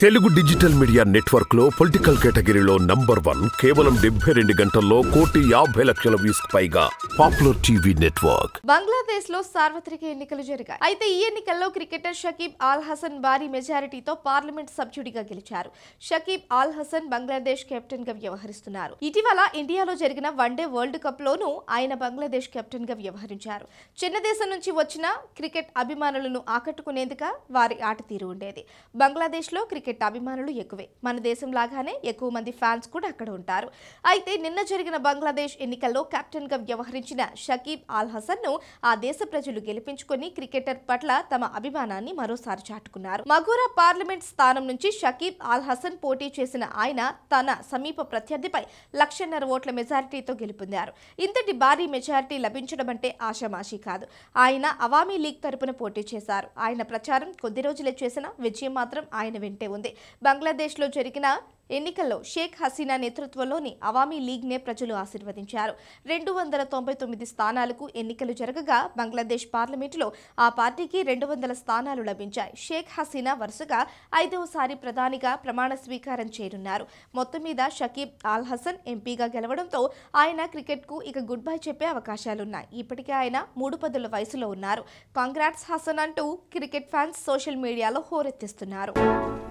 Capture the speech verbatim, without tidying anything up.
Telugu digital media network లో political కేటగిరీలో number one కేవలం డెబ్బై రెండు గంటల్లో కోటి యాభై లక్షల వ్యూస్ పైగా పాపులర్ టీవీ నెట్వర్క్. బంగ్లాదేశ్ లో సార్వత్రిక ఎన్నికలు జరిగాయి. అయితే ఈ ఎన్నికల్లో క్రికెటర్ షకీబ్ అల్ హసన్ భారీ మెజారిటీతో పార్లమెంట్ సభ్యుడిగా గెలిచారు. షకీబ్ అల్ హసన్ బంగ్లాదేశ్ కెప్టెన్ గా వ్యవహరిస్తున్నారు. ఇటీవల ఇండియాలో జరిగిన వన్డే వరల్డ్ కప్ లోనూ ఆయన బంగ్లాదేశ్ కెప్టెన్ గా వ్యవహరించారు. చిన్న దేశం నుంచి వచ్చిన క్రికెట్ అభిమానులను ఆకట్టుకునేందుకు వారి ఆట తీరు ఉండేది. బంగ్లాదేశ్ లో క్రికెట్ అభిమానులు ఎక్కువే. మన దేశం లాగానే ఎక్కువ మంది ఫ్యాన్స్ కూడా అక్కడ ఉంటారు. అయితే నిన్న జరిగిన బంగ్లాదేశ్ ఎన్నికల్లో కెప్టెన్ గా వ్యవహరించిన షకీబ్ అల్ హసన్ ను ఆ దేశ ప్రజలు గెలిపించుకొని క్రికెటర్ పట్ల తమ అభిమానాన్ని మరోసారి చాటుకున్నారు. మగూరా పార్లమెంట్ స్థానం నుంచి షకీబ్ అల్ హసన్ పోటీ చేసిన ఆయన తన సమీప ప్రత్యర్థిపై లక్షన్నర ఓట్ల మెజారిటీతో గెలుపొందారు. ఇంతటి భారీ మెజారిటీ లభించడం అంటే ఆషామాషీ కాదు. ఆయన అవామీ లీగ్ తరపున పోటీ చేశారు. ఆయన ప్రచారం కొద్ది రోజులే చేసిన విజయం మాత్రం ఆయన వెంటే ఉంది. బంగ్లాదేశ్ లో జరిగిన ఎన్నికల్లో షేక్ హసీనా నేతృత్వంలోని అవామీ లీగ్ నే ప్రజలు ఆశీర్వదించారు. రెండు వందల తొంభై తొమ్మిది స్థానాలకు ఎన్నికలు జరగగా బంగ్లాదేశ్ పార్లమెంటులో ఆ పార్టీకి రెండు వందల స్థానాలు లభించాయి. షేక్ హసీనా వరుసగా ఐదవసారి ప్రధానిగా ప్రమాణ స్వీకారం చేయనున్నారు. మొత్తం మీద షకీబ్ అల్ హసన్ ఎంపీగా గెలవడంతో ఆయన క్రికెట్ కు ఇక గుడ్ బై చెప్పే అవకాశాలున్నాయి. ఇప్పటికే ఆయన మూడు పదుల వయసులో ఉన్నారు. కాంగ్రాట్స్ హసన్ అంటూ క్రికెట్ ఫ్యాన్స్ సోషల్ మీడియాలో హోరెత్తిస్తున్నారు.